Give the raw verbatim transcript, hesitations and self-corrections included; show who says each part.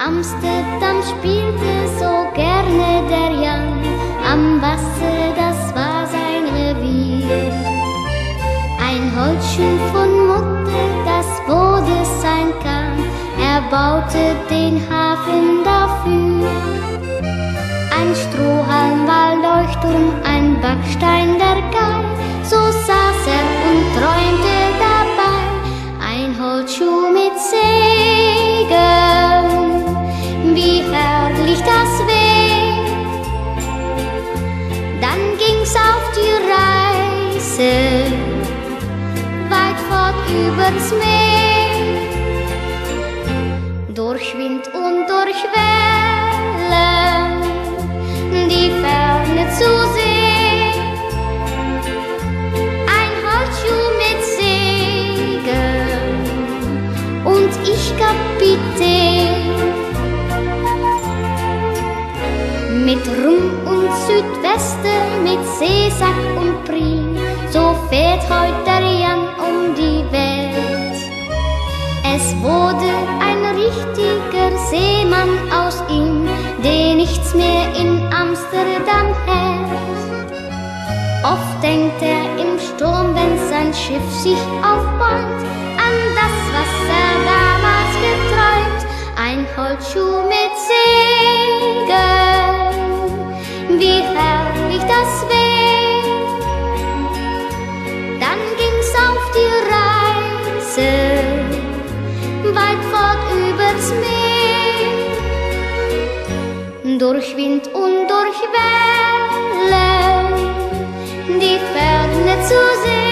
Speaker 1: Amsterdam spielte so gerne der Jan, am Wasser, das war sein Revier. Ein Holzschuh von Mutter, das wurde sein Kahn, er baute den Hafen dafür. Ein Strohhalm war Leuchtturm, ein Backstein der Geil, so saß er und träumte dabei. Ein Holzschuh mit Segeln, wie herrlich das wär. Dann ging's auf die Reise, weit fort übers Meer, durch Wind und durch Wellen, die Ferne zu sehen. Ein Holzschuh mit Segeln und ich Kapitän. Mit Rum und Südweste, mit Seesack und Prim, so fährt heut der Jan um die Welt. Es wurde ein richtiger Seemann aus ihm, der nichts mehr in Amsterdam hält. Oft denkt er im Sturm, wenn sein Schiff sich aufbäumt, an das, was er damals geträumt. Ein Holzschuh mit Segeln, wie herrlich das wär. Dann ging's auf die Reise, weit fort übers Meer, durch Wind und durch Wellen, die Ferne zu sehen.